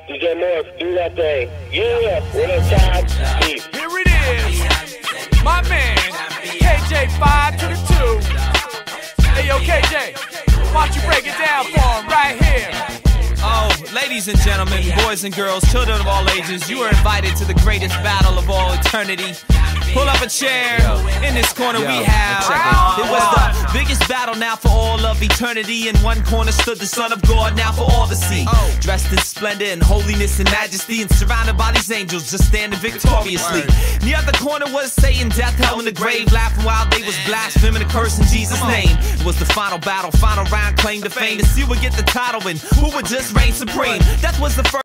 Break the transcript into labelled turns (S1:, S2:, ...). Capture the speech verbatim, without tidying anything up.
S1: D J Morris, do that thing. Yeah, what up, Todd? Peace.
S2: Here it is, my man, K J five to the two. Hey, yo, K J, why don't you break it down for him right here?
S3: Oh, ladies and gentlemen, boys and girls, children of all ages, you are invited to the greatest battle of all eternity. Pull up a chair. In this corner
S4: Yo,
S3: we have
S4: it.
S3: It was the biggest battle now for all of eternity. In one corner stood the Son of God, now for all to see. Dressed in splendor and holiness and majesty, and surrounded by these angels just standing victoriously. In the other corner was Satan, death, hell, and the grave, laughing while they was blaspheming and cursing Jesus' name. It was the final battle, final round, claim to fame, to see who would get the title and who would just reign supreme. Death was the first